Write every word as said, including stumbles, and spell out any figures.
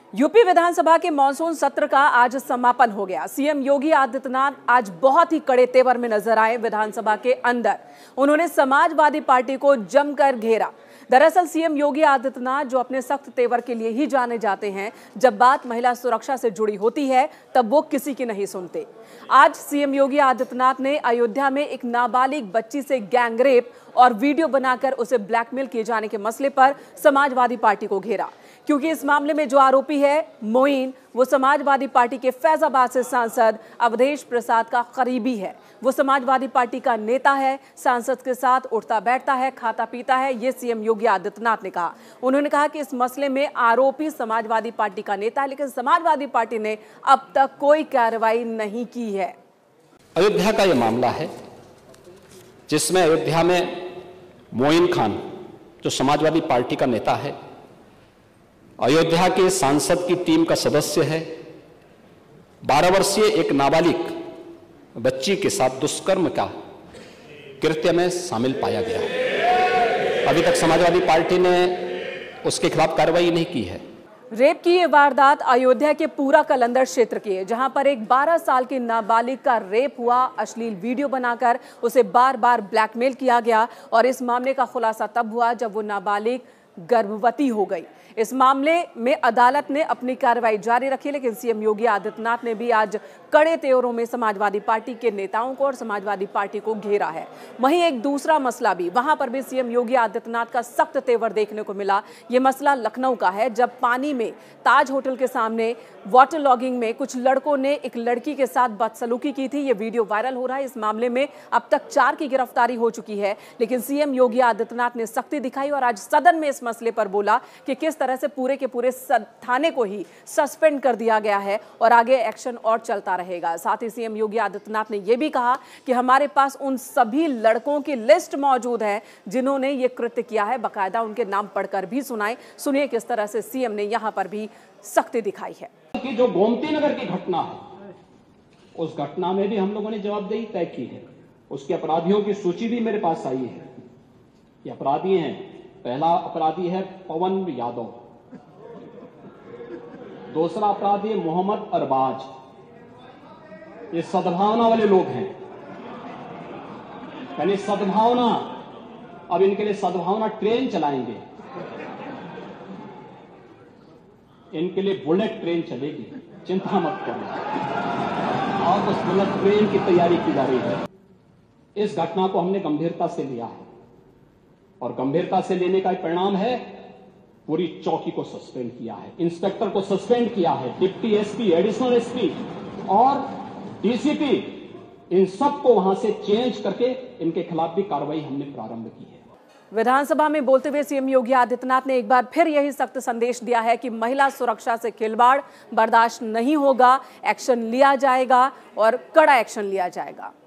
UP विधानसभा के monsoon सत्र का आज समापन हो गया। सीएम योगी आदित्यनाथ आज बहुत ही कड़े तेवर में नजर आए विधानसभा के अंदर। उन्होंने समाजवादी पार्टी को जमकर घेरा। दरअसल सीएम योगी आदित्यनाथ जो अपने सख्त तेवर के लिए ही जाने जाते हैं, जब बात महिला सुरक्षा से जुड़ी होती है तब वो किसी की नहीं सुनते। आज सीएम योगी आदित्यनाथ ने अयोध्या में एक नाबालिग बच्ची से गैंगरेप और वीडियो बनाकर उसे ब्लैकमेल किए जाने के मसले पर समाजवादी पार्टी को घेरा, क्योंकि इस मामले में जो आरोपी है मोइन, वो समाजवादी पार्टी के फैजाबाद से सांसद अवधेश प्रसाद का करीबी है। वो समाजवादी पार्टी का नेता है, सांसद के साथ उठता बैठता है, खाता पीता है, ये सीएम योगी आदित्यनाथ ने कहा। उन्होंने कहा कि इस मसले में आरोपी समाजवादी पार्टी का नेता है, लेकिन समाजवादी पार्टी ने अब तक कोई कार्रवाई नहीं की है। अयोध्या का यह मामला है जिसमें अयोध्या में मोइन खान जो समाजवादी पार्टी का नेता है, अयोध्या के सांसद की टीम का सदस्य है, बारह वर्षीय एक नाबालिग बच्ची के साथ दुष्कर्म का कृत्य में शामिल पाया गया। अभी तक समाजवादी पार्टी ने उसके खिलाफ कार्रवाई नहीं की है। रेप की ये वारदात अयोध्या के पूरा कलंदर क्षेत्र की है, जहां पर एक बारह साल की नाबालिग का रेप हुआ। अश्लील वीडियो बनाकर उसे बार बार ब्लैकमेल किया गया और इस मामले का खुलासा तब हुआ जब वो नाबालिग गर्भवती हो गई। इस मामले में अदालत ने अपनी कार्रवाई जारी रखी, लेकिन सीएम योगी आदित्यनाथ ने भी आज कड़े तेवरों में समाजवादी पार्टी के नेताओं को और समाजवादी पार्टी को घेरा है। वहीं एक दूसरा मसला भी, वहां पर भी सीएम योगी आदित्यनाथ का सख्त तेवर देखने को मिला। ये मसला लखनऊ का है, जब पानी में ताज होटल के सामने वाटर लॉगिंग में कुछ लड़कों ने एक लड़की के साथ बदसलूकी की थी। ये वीडियो वायरल हो रहा है। इस मामले में अब तक चार की गिरफ्तारी हो चुकी है, लेकिन सीएम योगी आदित्यनाथ ने सख्ती दिखाई और आज सदन में इस मसले पर बोला कि किस तरह से पूरे के पूरे थाने को ही सस्पेंड कर दिया गया है और आगे एक्शन और चलता रहेगा। साथ ही सीएम योगी आदित्यनाथ ने यह भी कहा कि हमारे पास उन सभी लड़कों की लिस्ट मौजूद है जिन्होंने ये कृत्य किया है, बाकायदा उनके नाम पढ़कर भी सुनाए। सुनिए किस तरह से सीएम ने यहां पर भी सख्ती दिखाई है। कि जो गोमती नगर की घटना है, उस घटना में भी हम लोगों ने जवाबदेही तय की है। उसके अपराधियों की सूची भी मेरे पास आई है। ये अपराधी हैं, पहला अपराधी है पवन यादव, दूसरा अपराधी है मोहम्मद अरबाज। ये सद्भावना वाले लोग हैं, यानी सद्भावना। अब इनके लिए सद्भावना ट्रेन चलाएंगे, इनके लिए बुलेट ट्रेन चलेगी, चिंता मत करो। और उस बुलेट ट्रेन की तैयारी की जा रही है। इस घटना को हमने गंभीरता से लिया है और गंभीरता से लेने का परिणाम है पूरी चौकी को सस्पेंड किया है, इंस्पेक्टर को सस्पेंड किया है, डिप्टी एसपी, एडिशनल एसपी और डीसीपी, इन सबको वहां से चेंज करके इनके खिलाफ भी कार्रवाई हमने प्रारंभ की है। विधानसभा में बोलते हुए सीएम योगी आदित्यनाथ ने एक बार फिर यही सख्त संदेश दिया है कि महिला सुरक्षा से खिलवाड़ बर्दाश्त नहीं होगा, एक्शन लिया जाएगा और कड़ा एक्शन लिया जाएगा।